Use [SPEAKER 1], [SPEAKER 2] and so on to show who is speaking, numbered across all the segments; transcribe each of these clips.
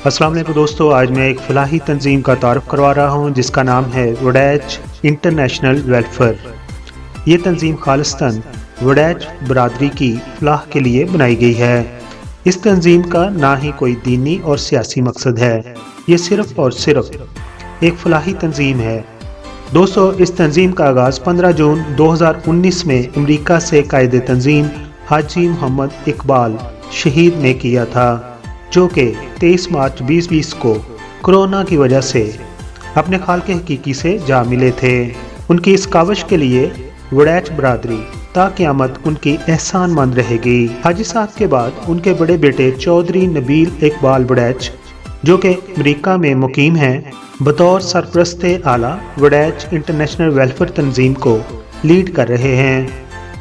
[SPEAKER 1] अस्सलाम वालेकुम दोस्तों, आज मैं एक फलाही तंजीम का तारुफ करवा रहा हूँ जिसका नाम है वुडैच इंटरनेशनल वेलफेयर। ये तंजीम खालिस्तान वुडैच बरादरी की फलाह के लिए बनाई गई है। इस तंजीम का ना ही कोई दीनी और सियासी मकसद है, ये सिर्फ और सिर्फ एक फलाही तंजीम है। दोस्तों, इस तंजीम का आगाज़ 15 जून 2019 में अमरीका से कायदे तंजीम हाजी मोहम्मद इकबाल शहीद ने किया था, जो कि 23 मार्च 2020 को कोरोना की वजह से अपने खाल के हकीकी से जा मिले थे। उनकी इस काविश के लिए वुडैच बरादरी ता क़यामत उनकी एहसानमंद रहेगी। हाजी साहब के बाद उनके बड़े बेटे चौधरी नबील इकबाल वुडैच, जो कि अमरीका में मुकीम हैं, बतौर सरपरस्ते आला वुडैच इंटरनेशनल वेलफेयर तंजीम को लीड कर रहे हैं।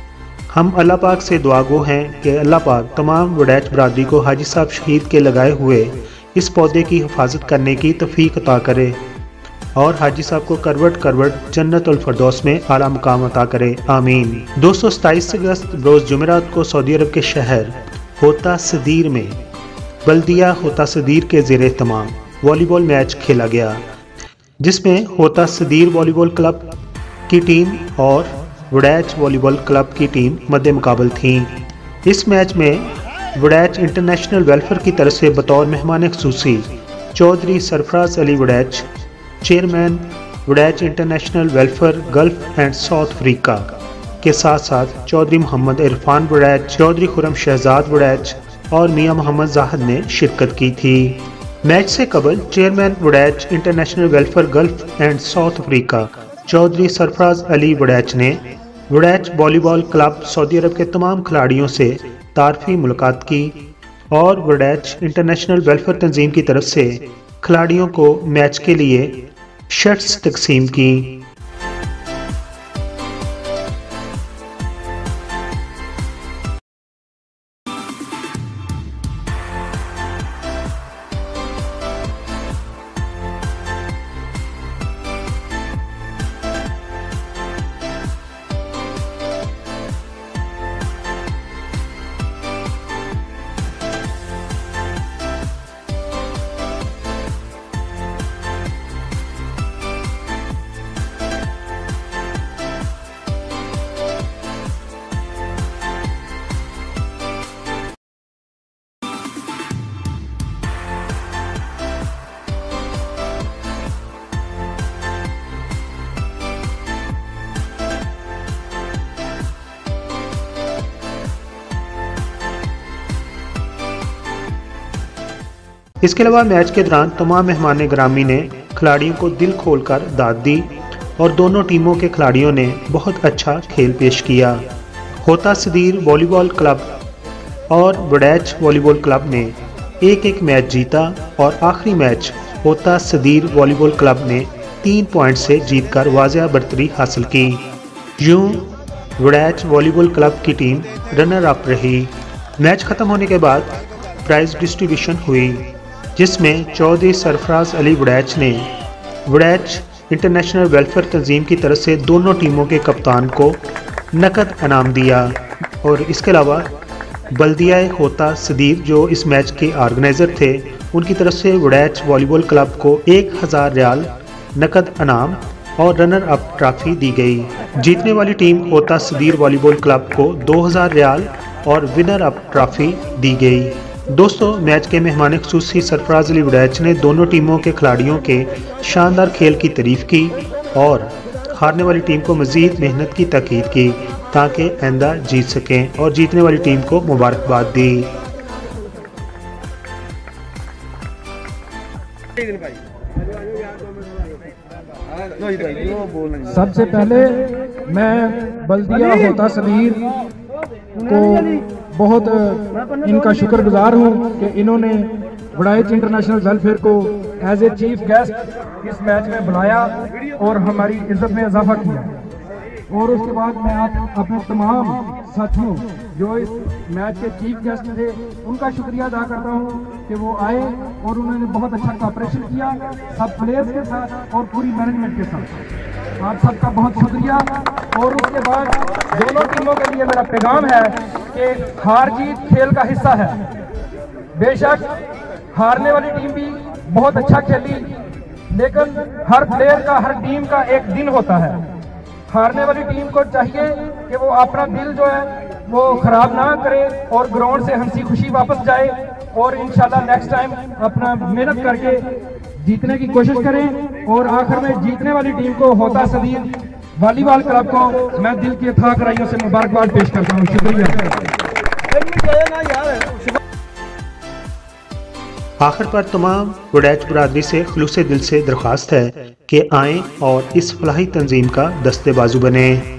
[SPEAKER 1] हम अल्लाह पाक से दुआ गो हैं कि अल्लाह पाक तमाम वुडैच बरादरी को हाजी साहब शहीद के लगाए हुए इस पौधे की हिफाजत करने की तौफीक अता करे और हाजी साहब को करवट करवट जन्नतुल फरदौस में आला मुकाम अता करे, आमीन। दोस्तों, 27 अगस्त रोज़ जुमेरात को सऊदी अरब के शहर होता सदीर में बल्दिया होता सदीर के ज़ेर एहतमाम वॉलीबॉल मैच खेला गया, जिसमें होता सदीर वॉलीबॉल क्लब की टीम और वुडैच वॉलीबॉल क्लब की टीम मद्दे मुकाबल थी। इस मैच में वुडैच इंटरनेशनल वेलफेयर की तरफ से बतौर मेहमान ख़ुसूसी Chaudhry Sarfaraz Ali Warraich, chairman Warraich international welfare gulf and South Africa के साथ साथ चौधरी मोहम्मद इरफान वुडैच, चौधरी खुरम शहजाद वुडैच और मियां मोहम्मद जाहिद ने शिरकत की थी। मैच से कबल chairman Warraich international welfare gulf and South Africa Chaudhry Sarfaraz Ali Warraich ने Warraich volleyball club Saudi Arab के तमाम खिलाड़ियों से तारफ़ी मुलाकात की और वुडैच इंटरनेशनल वेलफेयर तंजीम की तरफ से खिलाड़ियों को मैच के लिए शर्ट्स तकसीम की। इसके अलावा मैच के दौरान तमाम मेहमान ग्रामी ने खिलाड़ियों को दिल खोलकर दाद दी और दोनों टीमों के खिलाड़ियों ने बहुत अच्छा खेल पेश किया। होता सदीर वॉलीबॉल क्लब और वुडैच वॉलीबॉल क्लब ने एक मैच जीता और आखिरी मैच होता सदीर वॉलीबॉल क्लब ने 3 पॉइंट से जीतकर वाज़िया बरतरी हासिल की। यूं वुडैच वॉलीबॉल क्लब की टीम रनर अप रही। मैच ख़त्म होने के बाद प्राइज़ डिस्ट्रीब्यूशन हुई, जिसमें चौधरी सरफराज अली वुडैच ने वुडैच इंटरनेशनल वेलफेयर तंजीम की तरफ से दोनों टीमों के कप्तान को नकद इनाम दिया और इसके अलावा बल्दिया होता सदीर जो इस मैच के ऑर्गेनाइज़र थे, उनकी तरफ से वुडैच वॉलीबॉल क्लब को 1000 रियाल नकद इनाम और रनर अप ट्रॉफी दी गई। जीतने वाली टीम होता सदीर वॉलीबॉल क्लब को 2000 रियाल और विनर अप ट्रॉफी दी गई। दोस्तों, मैच के मेहमान ख़ुसूसी सरफराज अली वुडैच ने दोनों टीमों के खिलाड़ियों के शानदार खेल की तारीफ़ की और हारने वाली टीम को मज़ीद मेहनत की ताकीद की ताकि आइंदा जीत सकें और जीतने वाली टीम को मुबारकबाद दी।
[SPEAKER 2] सबसे पहले मैं बल्दिया होता सदीर को बहुत इनका शुक्रगुजार हूँ कि इन्होंने वुडैच इंटरनेशनल वेलफेयर को एज ए चीफ गेस्ट इस मैच में बुलाया और हमारी इज्जत में इजाफा किया। और उसके बाद मैं आप अपने तमाम साथियों जो इस मैच के चीफ गेस्ट थे उनका शुक्रिया अदा करता हूँ कि वो आए और उन्होंने बहुत अच्छा कोऑपरेशन किया सब प्लेयर्स के साथ और पूरी मैनेजमेंट के साथ। आप सबका बहुत शुक्रिया। और उसके बाद दोनों टीमों के लिए मेरा पैगाम है कि हार जीत खेल का हिस्सा है। बेशक हारने वाली टीम भी बहुत अच्छा खेली, लेकिन हर प्लेयर का, हर टीम का एक दिन होता है। हारने वाली टीम को चाहिए कि वो अपना दिल जो है वो खराब ना करे और ग्राउंड से हंसी खुशी वापस जाए और इंशाल्लाह नेक्स्ट टाइम अपना मेहनत करके जीतने की कोशिश करें। और आखिर में जीतने वाली टीम को होता सदीर वॉलीबॉल क्लब को मैं दिल की अथाह गहराइयों से मुबारकबाद पेश करता हूँ। शुक्रिया।
[SPEAKER 1] आखिर पर तमाम वुडैच बरादरी से खुलूसे दिल से दरख्वास्त है कि आएँ और इस फलाही तंजीम का दस्ते बाजू बने।